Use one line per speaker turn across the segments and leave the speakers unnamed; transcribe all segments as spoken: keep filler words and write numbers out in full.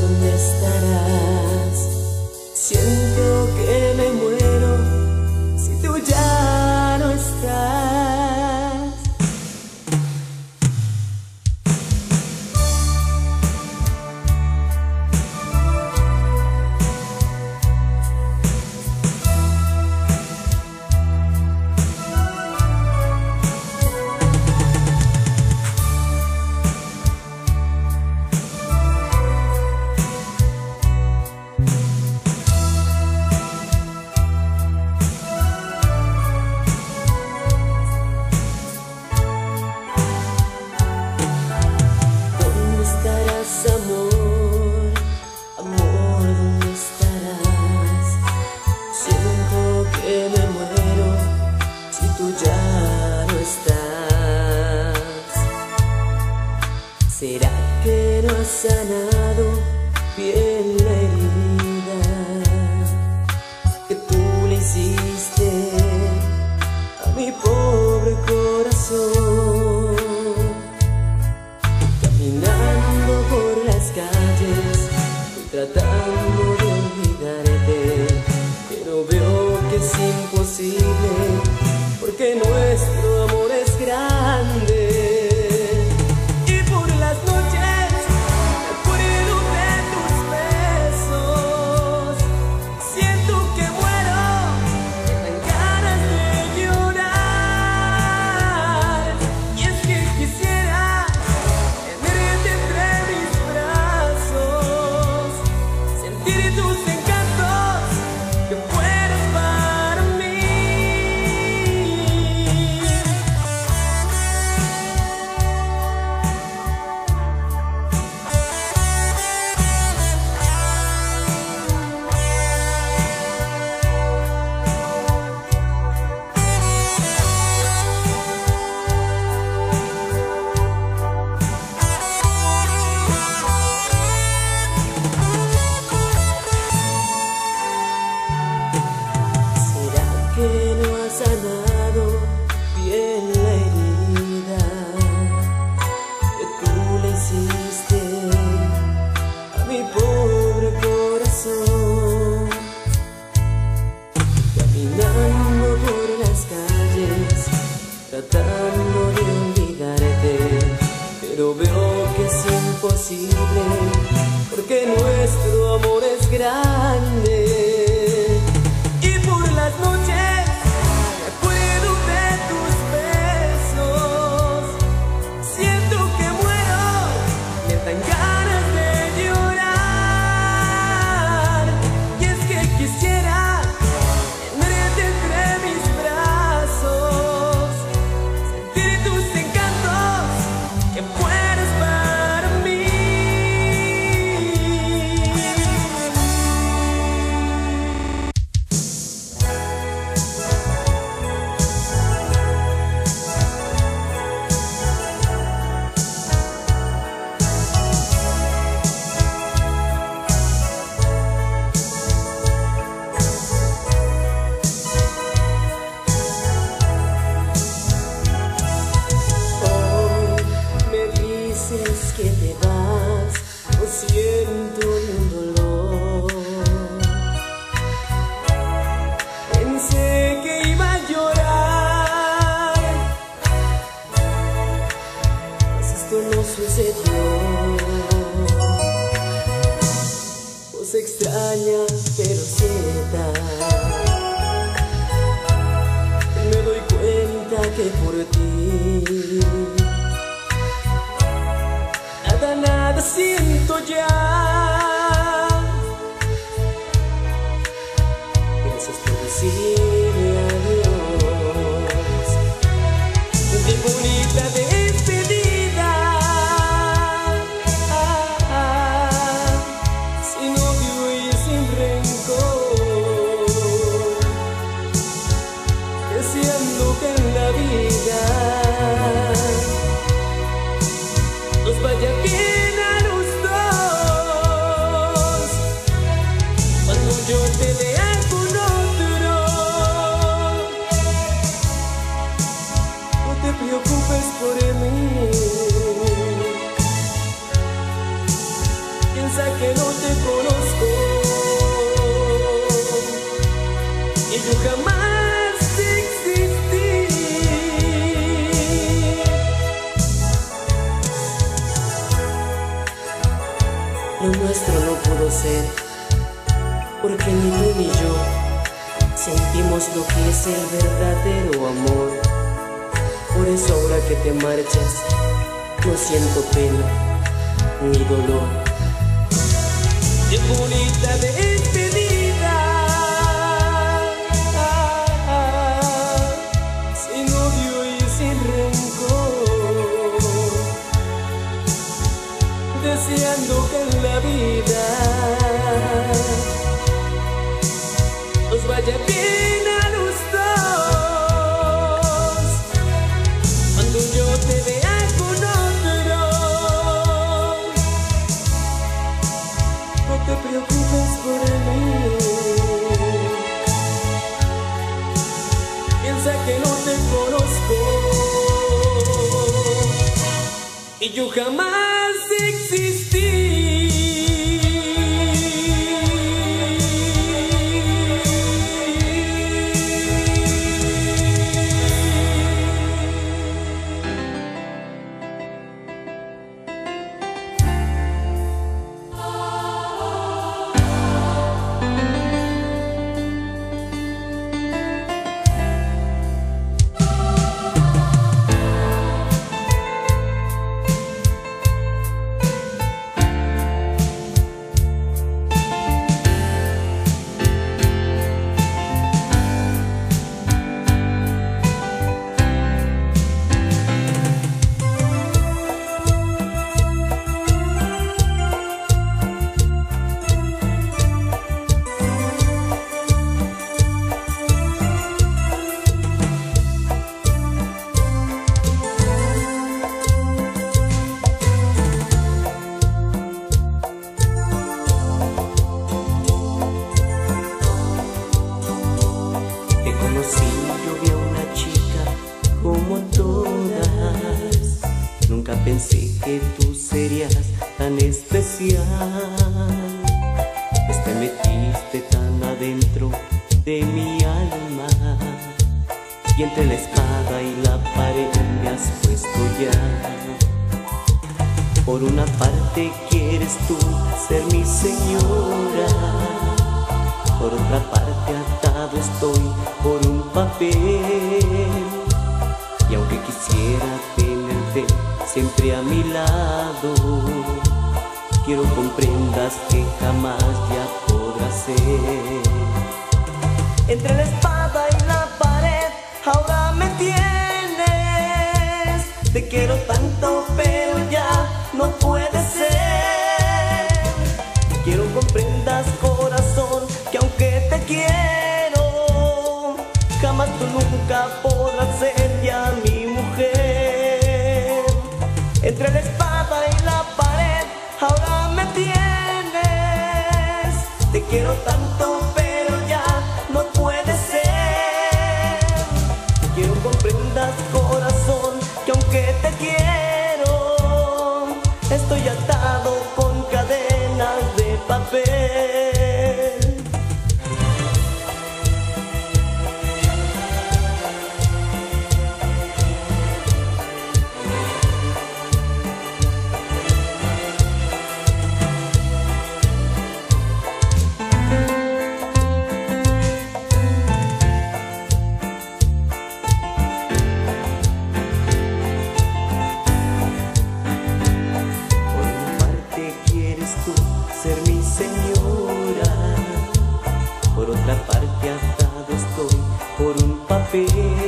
¿dónde estarás? Siento que me muero si tú ya no estás. Amor, amor, ¿dónde estarás? Siento que me muero si tú ya no estás. ¿Será que no has sanado bien la herida que tú le hiciste a mi pobre corazón? Caminando por las calles, voy tratando de olvidarte, pero veo que es imposible, porque nuestro amor es grande. Y por las noches me acuerdo de tus besos, siento que muero, me dan ganas de llorar. Y es que quisiera tus encantos, que fueras para mí. Que no has sanado bien la herida que tú le hiciste a mi pobre corazón. Caminando por las calles, tratando de olvidarte, pero veo que es imposible, porque nuestro amor es grande. Y por las noches que te vas, no siento ni un dolor. Pensé que iba a llorar, mas esto no sucedió. Vos extraña pero cierta, me doy cuenta que por ti nada siento ya. Gracias por decirme adiós. Qué bonita despedida, ah, ah, sin odio y sin rencor, deseando que en la vida nos vaya bien a los dos. Cuando yo te vea con otro, no te preocupes por mí. Piensa que no te Lo nuestro no pudo ser, porque ni tú ni yo sentimos lo que es el verdadero amor. Por eso ahora que te marchas, no siento pena ni dolor. ¡Qué bonita despedida! Ah, ah, sin odio y sin rencor, deseando que en la vida nos vaya bien a los dos. Cuando yo te vea con otro, no te preocupes por mí. Piensa que no te conozco y yo jamás existí. Yo vi a una chica como todas, nunca pensé que tú serías tan especial, pues te metiste tan adentro de mi alma y entre la espada y la pared me has puesto ya. Por una parte quieres tú ser mi señora, por otra parte atado estoy por un papel. Y aunque quisiera tenerte siempre a mi lado, quiero comprendas que jamás ya podrá ser. Entre la espada y la pared ahora me tienes. Te quiero tanto pero ya no puede ser. Quiero comprendas, corazón, que aunque te quiero, jamás tú nunca podrás ser ya mi mujer. Entre la espada y la pared ahora me tienes. Te quiero tanto pero ya no puede ser. Quiero comprendas, corazón, que aunque te quiero, estoy atado con cadenas de papel. Ser mi señora, por otra parte atado estoy por un papel.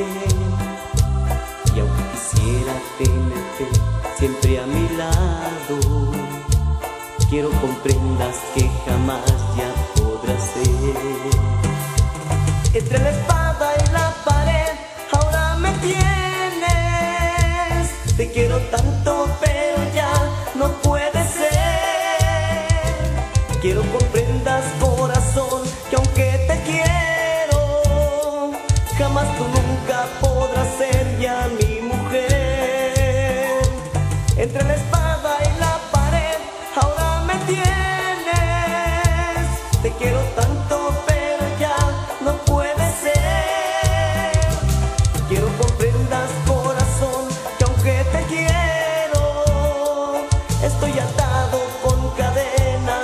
Y aunque quisiera tenerte siempre a mi lado, quiero comprendas que jamás ya podrá ser. Entre la espada y la pared ahora me tienes. Te quiero tanto pero ya no puede ser. Quiero comprendas, corazón, que aunque te quiero, jamás tú nunca podrás ser ya mi mujer. Entre la espada y la pared ahora me tienes. Te quiero tanto pero ya no puede ser. Quiero comprendas, corazón, que aunque te quiero, estoy atado con cadenas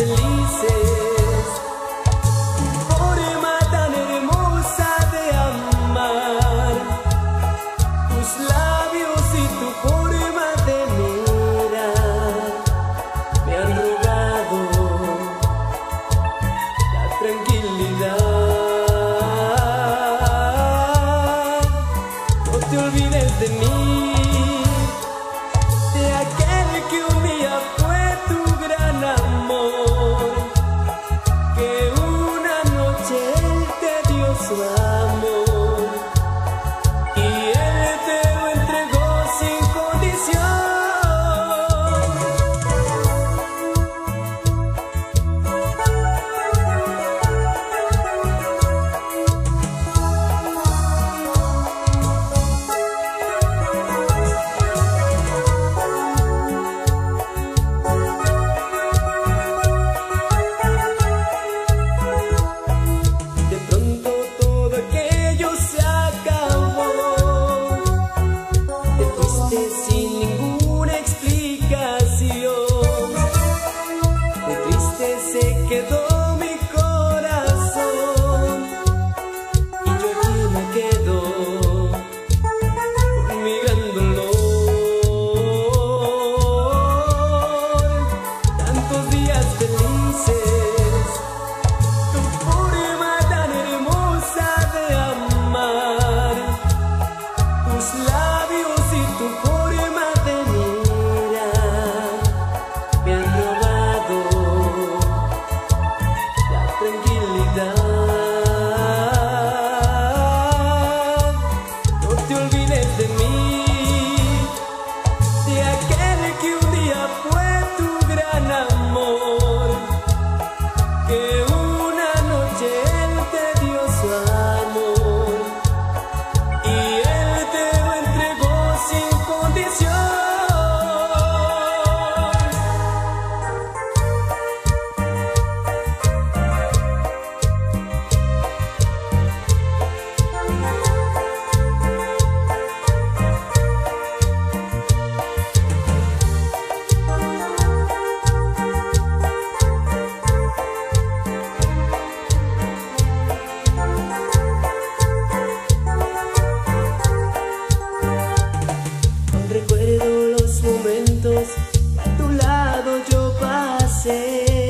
felices, tu forma tan hermosa de amar, tus labios y tu forma de mirar me han robado la tranquilidad. No te olvides de mí, de aquel que un día fue tu gran amor, que una noche él te dio su amor y él te lo entregó sin condición. Sin ninguna explicación, de triste se quedó mi corazón y yo aquí me quedo con mi gran dolor. Tantos días felices, tu forma tan hermosa de amar, tus labios y tu forma de mirar me han robado la tranquilidad. No te olvides de mí, de aquel que un día fue tu gran amor, que una noche él te dio su amor y él te lo entregó sin condición. Recuerdo los momentos que a tu lado yo pasé,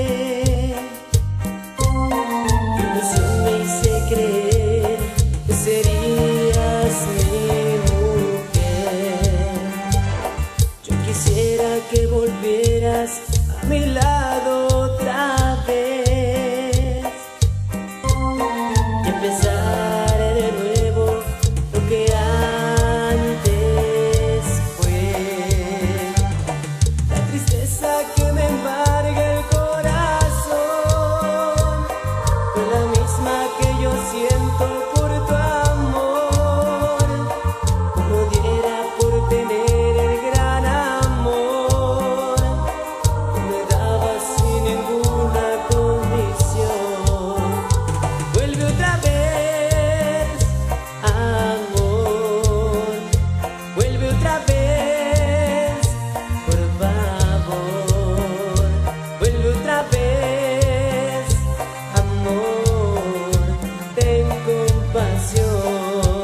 qué ilusión me hice creer que serías mi mujer. Yo quisiera que volvieras a mi lado otra vez y empezar de nuevo lo que antes fue. La tristeza que me embarga el corazón fue la misma que yo siento por tu amor. Como diera por tener el gran amor que me dabas sin ninguna condición. Vuelve otra vez, amor, vuelve otra vez, por favor. Vuelve otra vez, amor, ten compasión.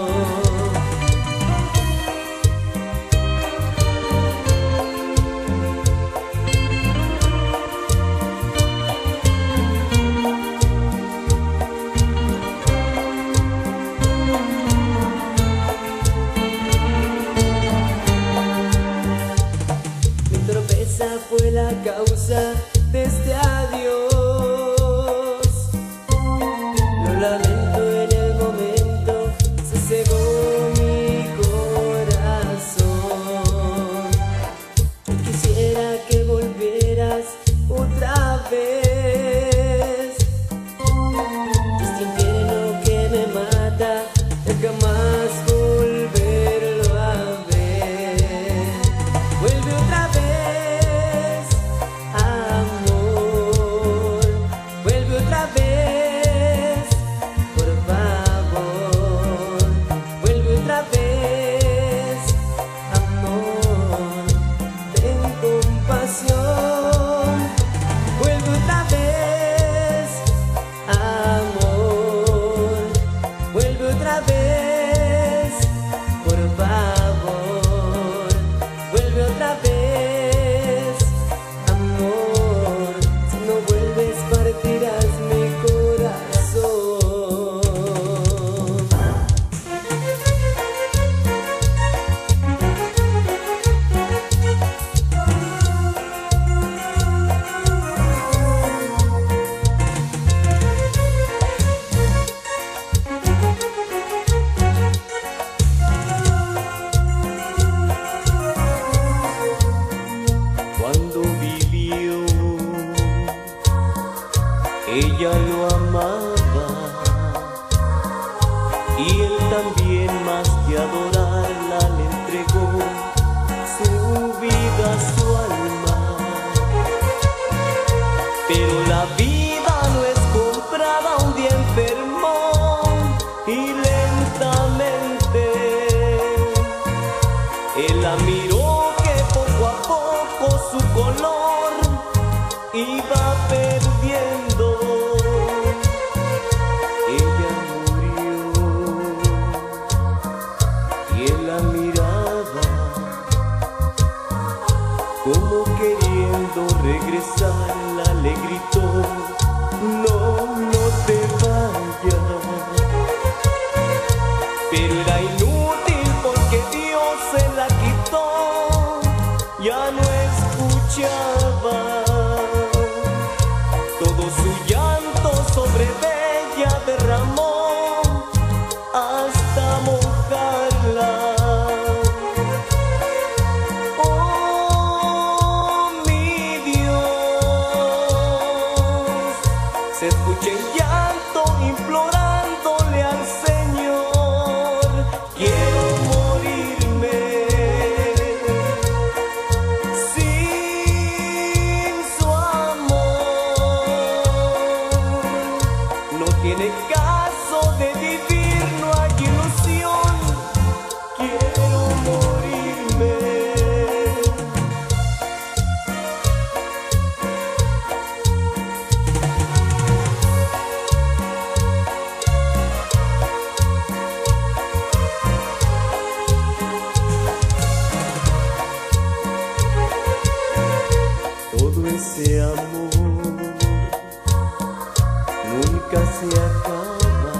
Mi torpeza fue la causa de este adiós. Lo lamento, en el momento se cegó mi corazón. Yo quisiera que volvieras otra vez. Este infierno que me mata, de jamás volverlo a ver. Vuelve otra vez, amor. ella lo amaba y él también, más que adorarla, le entregó su vida, su alma. Pero la vida no es comprada, un día enfermó y lentamente él la miró, que poco a poco su color iba perdiendo. Ella murió y él la miraba como queriendo regresarla, le gritó: no, no te vayas. Pero era inútil porque Dios se la quitó, ya no escuchaba. Todo su llanto sobre ella derramó hasta mojarla. Oh, mi Dios, se escucha el llanto implorándole al Señor: quiero morirme sin su amor. No tiene caso de vivir, no hay ilusión. Quiero morirme. Todo ese amor nunca se acaba,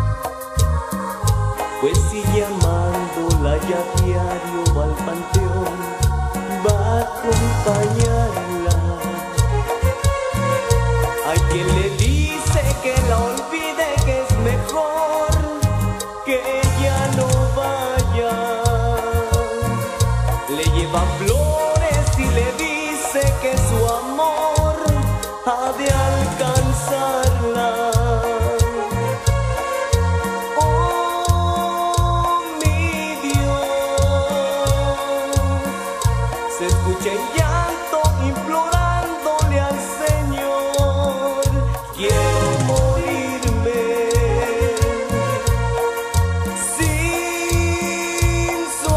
pues sigue amándola y a diario va al panteón, va a acompañarla. Hay quien le dice que la olvide, que es mejor que ella no vaya. Le lleva flores y le dice que su amor ha de alcanzarla. Oh, mi Dios, se escucha el llanto implorándole al Señor: quiero morirme sin su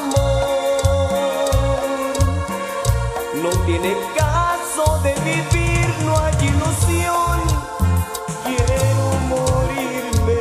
amor. No tiene caso de vivir, no hay ilusión. Quiero morirme.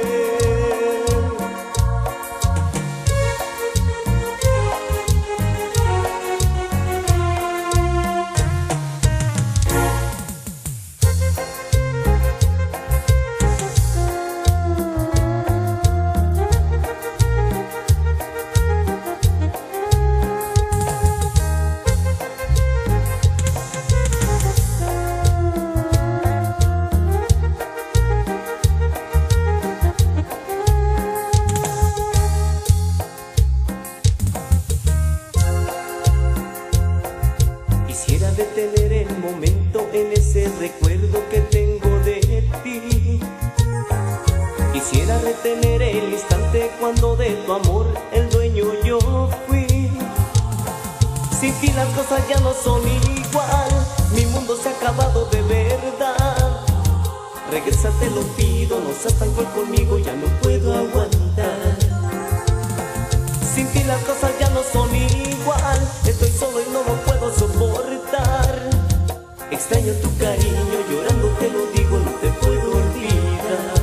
Quisiera detener el momento en ese recuerdo que tengo de ti. Quisiera retener el instante cuando de tu amor el dueño yo fui. Sin ti las cosas ya no son igual, mi mundo se ha acabado de verdad. Regresa, te lo pido, no seas tan cruel conmigo, ya no puedo aguantar. Sin ti las cosas ya no son igual, estoy solo y no lo puedo soportar. Extraño tu cariño, llorando te lo digo, no te puedo olvidar.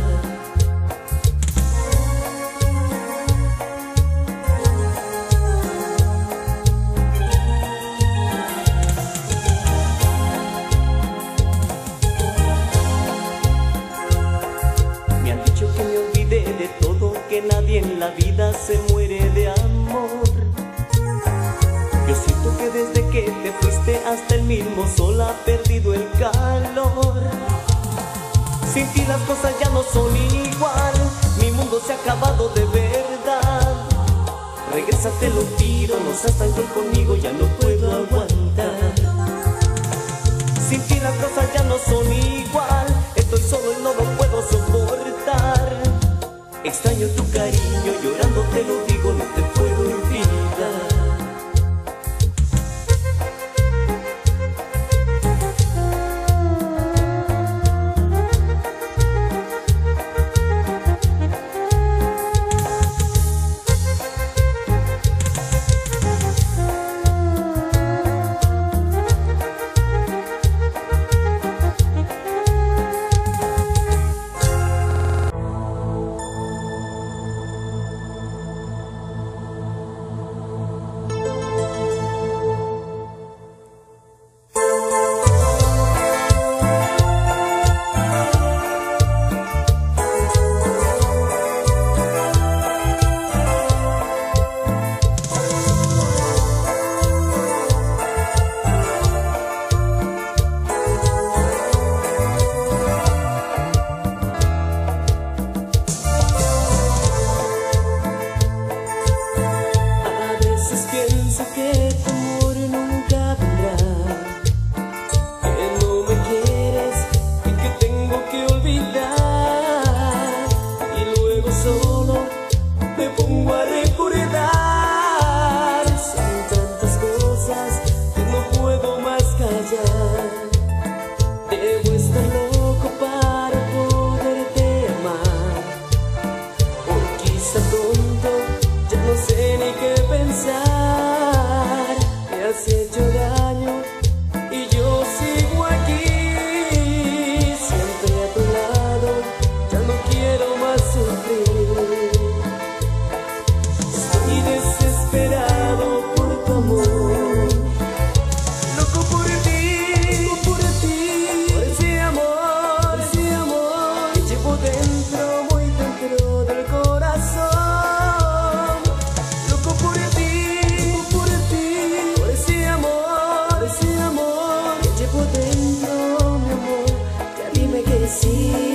Me han dicho que me olvidé de todo, que nadie en la vida se muere de amor. Yo siento que desde que te fuiste hasta el mismo sol ha perdido el calor. Sin ti las cosas ya no son igual, mi mundo se ha acabado de verdad. Regresa, te lo pido, no seas tan cruel conmigo, ya no puedo aguantar. Sin ti las cosas ya no son igual, estoy Extraño tu cariño, llorando te lo digo, no te puedo olvidar. Que tu amor nunca vendrá, que no me quieres y que tengo que olvidar, y luego solo me pongo a recordar. Son tantas cosas que no puedo más callar. Debo estar loco para poderte amar, o quizá tonto, ya no sé ni qué pensar. Me has hecho daño y yo sigo aquí, siempre a tu lado, ya no quiero más sufrir. Estoy desesperado por tu amor, loco por ti, loco por ti, por ese amor, por ese amor que llevo dentro, muy dentro del corazón. Loco por ti, por ti, por ese amor, por ese amor que llevo dentro, mi amor, ya dime que sí.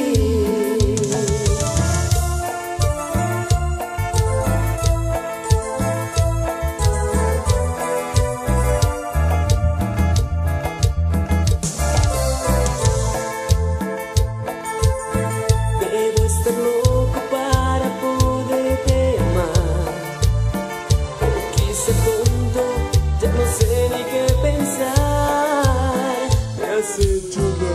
Debo estar loco para poderte amar, o quizá tonto, ya no sé ni qué pensar. Me has hecho daño.